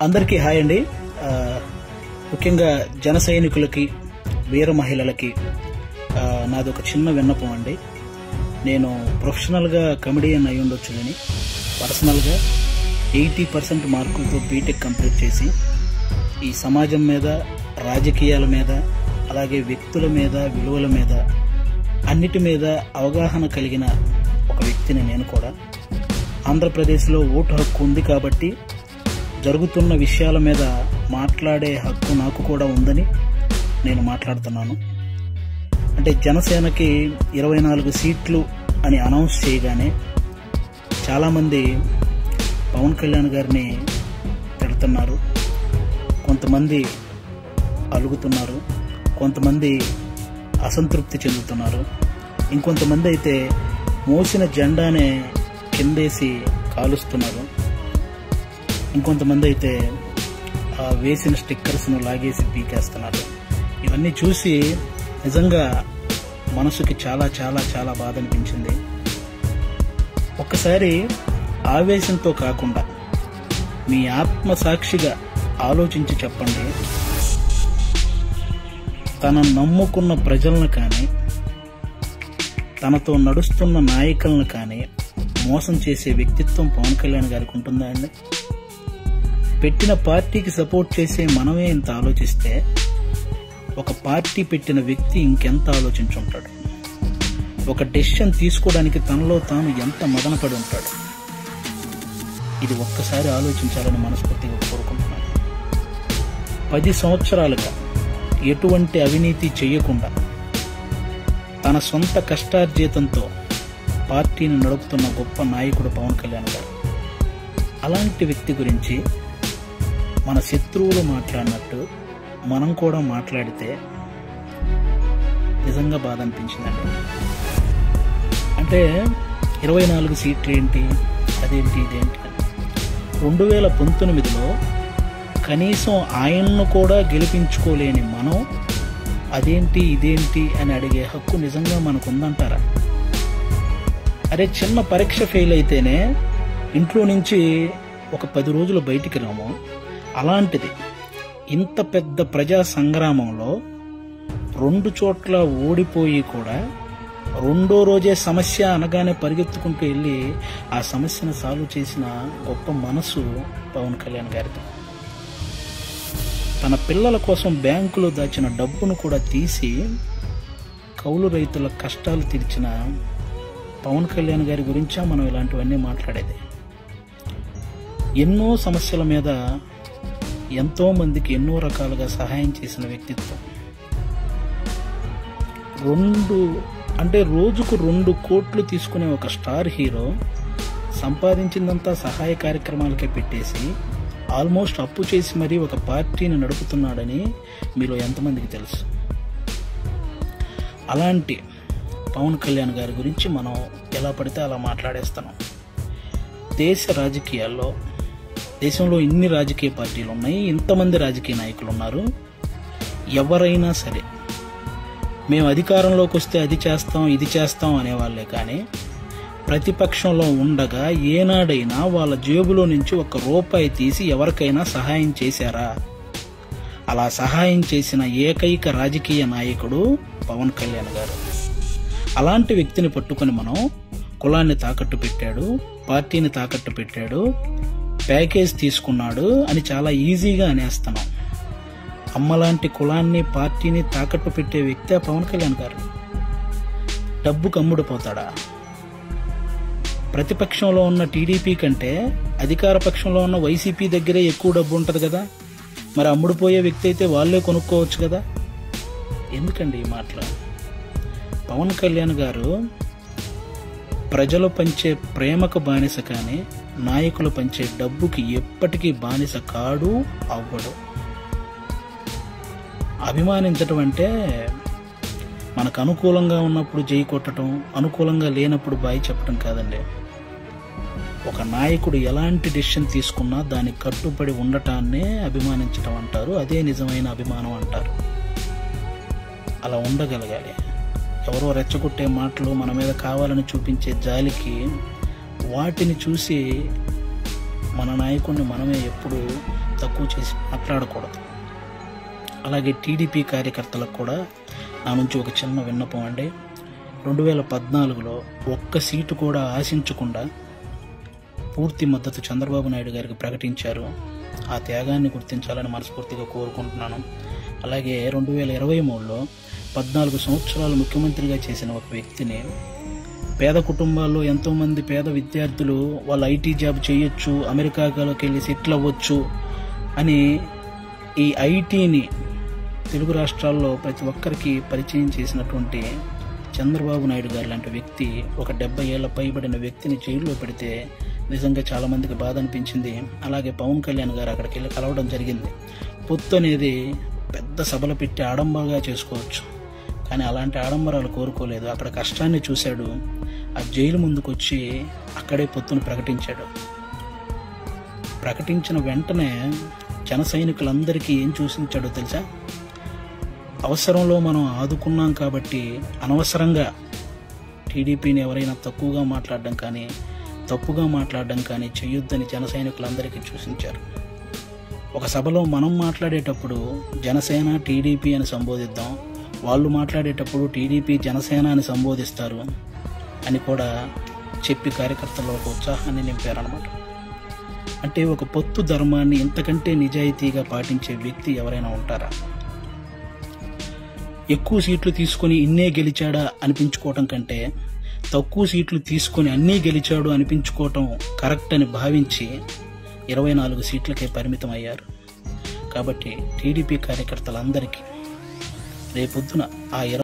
అందరికీ హాయ్ అండి. ముఖ్యంగా జన సైనికులకి, వీర మహిళలకి నాది ఒక చిన్న విన్నపం అండి. నేను ప్రొఫెషనల్గా కమెడియన్ అయి ఉండొచ్చు, కానీ పర్సనల్గా 80% మార్కులతో బీటెక్ కంప్లీట్ చేసి ఈ సమాజం మీద, రాజకీయాల మీద, అలాగే వ్యక్తుల మీద, విలువల మీద, అన్నిటి మీద అవగాహన కలిగిన ఒక వ్యక్తిని నేను కూడా. ఆంధ్రప్రదేశ్లో ఓటు హక్కు ఉంది కాబట్టి జరుగుతున్న విషయాల మీద మాట్లాడే హక్కు నాకు కూడా ఉందని నేను మాట్లాడుతున్నాను. అంటే జనసేనకి 24 సీట్లు అని అనౌన్స్ చేయగానే చాలామంది పవన్ కళ్యాణ్ గారిని తిడుతున్నారు, కొంతమంది అలుగుతున్నారు, కొంతమంది అసంతృప్తి చెందుతున్నారు, ఇంకొంతమంది అయితే మోసిన జెండానే కిందేసి కాలుస్తున్నారు, ఇంకొంతమంది అయితే వేసిన స్టిక్కర్స్ను లాగేసి పీకేస్తున్నారు. ఇవన్నీ చూసి నిజంగా మనసుకి చాలా చాలా చాలా బాధ అనిపించింది. ఒక్కసారి ఆవేశంతో కాకుండా మీ ఆత్మసాక్షిగా ఆలోచించి చెప్పండి, తన నమ్ముకున్న ప్రజలను కానీ, తనతో నడుస్తున్న నాయకులను కానీ మోసం చేసే వ్యక్తిత్వం పవన్ కళ్యాణ్ గారికి ఉంటుందా అండి? పెట్టిన పార్టీకి సపోర్ట్ చేసే మనమే ఇంత ఆలోచిస్తే ఒక పార్టీ పెట్టిన వ్యక్తి ఇంకెంత ఆలోచించుంటాడు? ఒక డెసిషన్ తీసుకోవడానికి తనలో తాను ఎంత మదనపడి ఉంటాడు? ఇది ఒక్కసారి ఆలోచించాలని మనస్ఫూర్తిగా కోరుకుంటున్నాను. 10 సంవత్సరాలుగా ఎటువంటి అవినీతి చేయకుండా తన సొంత కష్టార్జితంతో పార్టీని నడుపుతున్న గొప్ప నాయకుడు పవన్ కళ్యాణ్ గారు. అలాంటి వ్యక్తి గురించి మన శత్రువులు మాట్లాడినట్టు మనం కూడా మాట్లాడితే నిజంగా బాధ అనిపించిందండి. అంటే 24 సీట్లు ఏంటి, అదేంటి, ఇదేంటి? 2019లో కనీసం ఆయన్ను కూడా గెలిపించుకోలేని మనం అదేంటి, ఇదేంటి అని అడిగే హక్కు నిజంగా మనకుందంటారా? అరే, చిన్న పరీక్ష ఫెయిల్ అయితేనే ఇంట్లో నుంచి ఒక 10 రోజులు బయటికి రాము. అలాంటిది ఇంత పెద్ద ప్రజా సంగ్రామంలో 2 చోట్ల ఓడిపోయి కూడా 2వ రోజే సమస్య అనగానే పరిగెత్తుకుంటూ వెళ్ళి ఆ సమస్యను సాల్వ్ చేసిన గొప్ప మనసు పవన్ కళ్యాణ్ గారిది. తన పిల్లల కోసం బ్యాంకులో దాచిన డబ్బును కూడా తీసి కౌలు రైతుల కష్టాలు తీర్చిన పవన్ కళ్యాణ్ గారి గురించా మనం ఇలాంటివన్నీ మాట్లాడేది? ఎన్నో సమస్యల మీద ఎంతో మందికి ఎన్నో రకాలుగా సహాయం చేసిన వ్యక్తిత్వం. రోజుకు 2 కోట్లు తీసుకునే ఒక స్టార్ హీరో సంపాదించిందంతా సహాయ కార్యక్రమాలకే పెట్టేసి ఆల్మోస్ట్ అప్పు చేసి మరీ ఒక పార్టీని నడుపుతున్నాడని మీలో ఎంతమందికి తెలుసు? అలాంటి పవన్ కళ్యాణ్ గారి గురించి మనం ఎలా పడితే అలా మాట్లాడేస్తున్నాం. దేశంలో ఇన్ని రాజకీయ పార్టీలు ఉన్నాయి, ఇంతమంది రాజకీయ నాయకులు ఉన్నారు. ఎవరైనా సరే మేము అధికారంలోకి వస్తే అది చేస్తాం, ఇది చేస్తాం అనేవాళ్లే కానీ ప్రతిపక్షంలో ఉండగా ఏనాడైనా వాళ్ళ జేబులో నుంచి 1 రూపాయి తీసి ఎవరికైనా సహాయం చేశారా? అలా సహాయం చేసిన ఏకైక రాజకీయ నాయకుడు పవన్ కళ్యాణ్ గారు. అలాంటి వ్యక్తిని పట్టుకొని మనం కులాన్ని తాకట్టు పెట్టాడు, పార్టీని తాకట్టు పెట్టాడు, ప్యాకేజ్ తీసుకున్నాడు అని చాలా ఈజీగా అనేస్తున్నాం. అమ్మలాంటి కులాన్ని, పార్టీని తాకట్టు పెట్టే వ్యక్తే పవన్ కళ్యాణ్ గారు. డబ్బుకు అమ్ముడుపోతాడా? ప్రతిపక్షంలో ఉన్న టీడీపీ కంటే అధికార పక్షంలో ఉన్న వైసీపీ దగ్గరే ఎక్కువ డబ్బు ఉంటుంది కదా, మరి అమ్ముడుపోయే వ్యక్తి అయితే వాళ్ళే కొనుక్కోవచ్చు కదా. ఎందుకండి ఈ మాటలు? పవన్ కళ్యాణ్ గారు ప్రజలు పంచే ప్రేమకు బానిస కానీ నాయకులు పంచే డబ్బుకి ఎప్పటికీ బానిస కాడు, అవ్వడు. అభిమానించటం అంటే మనకు అనుకూలంగా ఉన్నప్పుడు జై కొట్టడం, అనుకూలంగా లేనప్పుడు బాయ్ చెప్పడం కాదండి. ఒక నాయకుడు ఎలాంటి డెసిషన్ తీసుకున్నా దానికి కట్టుబడి ఉండటాన్నే అభిమానించడం అంటారు. అదే నిజమైన అభిమానం అంటారు. అలా ఉండగలగాలి. ఎవరో రెచ్చగొట్టే మాటలు, మన మీద కావాలని చూపించే జాలికి వాటిని చూసి మన నాయకుడిని మనమే ఎప్పుడు తక్కువ చేసి మాట్లాడకూడదు. అలాగే టీడీపీ కార్యకర్తలకు కూడా నా నుంచి ఒక చిన్న విన్నపం అండి. 2014లో ఒక్క సీటు కూడా ఆశించకుండా పూర్తి మద్దతు చంద్రబాబు నాయుడు గారికి ప్రకటించారు. ఆ త్యాగాన్ని గుర్తించాలని మనస్ఫూర్తిగా కోరుకుంటున్నాను. అలాగే 2023లో 14 సంవత్సరాలు ముఖ్యమంత్రిగా చేసిన ఒక వ్యక్తిని, పేద కుటుంబాల్లో ఎంతోమంది పేద విద్యార్థులు వాళ్ళు ఐటీ జాబ్ చేయొచ్చు, అమెరికాలోకి వెళ్ళి సెటిల్ అవ్వచ్చు అని ఈ ఐటీని తెలుగు రాష్ట్రాల్లో ప్రతి ఒక్కరికి పరిచయం చేసినటువంటి చంద్రబాబు నాయుడు గారు లాంటి వ్యక్తి ఒక 70 ఏళ్ల పైబడిన వ్యక్తిని జైల్లో పెడితే నిజంగా చాలామందికి బాధ అనిపించింది. అలాగే పవన్ కళ్యాణ్ గారు అక్కడికి వెళ్ళి కలవడం జరిగింది. పొత్తు అనేది పెద్ద సభలు పెట్టి ఆడంబరంగా చేసుకోవచ్చు, కానీ అలాంటి ఆడంబరాలు కోరుకోలేదు. అక్కడ కష్టాన్ని చూశాడు. ఆ జైలు ముందుకు వచ్చి అక్కడే పొత్తును ప్రకటించాడు. ప్రకటించిన వెంటనే జన సైనికులందరికీ ఏం చూసించాడో తెలుసా? అవసరంలో మనం ఆదుకున్నాం కాబట్టి అనవసరంగా టీడీపీని ఎవరైనా తక్కువగా మాట్లాడడం కానీ తప్పుగా మాట్లాడడం కానీ చేయొద్దని జన సైనికులందరికీ చూసించారు. ఒక సభలో మనం మాట్లాడేటప్పుడు జనసేన టీడీపీ అని సంబోధిద్దాం, వాళ్ళు మాట్లాడేటప్పుడు టీడీపీ జనసేన అని సంబోధిస్తారు అని కూడా చెప్పి కార్యకర్తల్లో ఒక ఉత్సాహాన్ని నింపారనమాట. అంటే ఒక పొత్తు ధర్మాన్ని ఇంతకంటే నిజాయితీగా పాటించే వ్యక్తి ఎవరైనా ఉంటారా? ఎక్కువ సీట్లు తీసుకొని ఇన్నే గెలిచాడా అనిపించుకోవటం కంటే తక్కువ సీట్లు తీసుకొని అన్నీ గెలిచాడు అనిపించుకోవటం కరెక్ట్ అని భావించి 24 సీట్లకే పరిమితం అయ్యారు. కాబట్టి టీడీపీ కార్యకర్తలందరికీ రేపొద్దున ఆ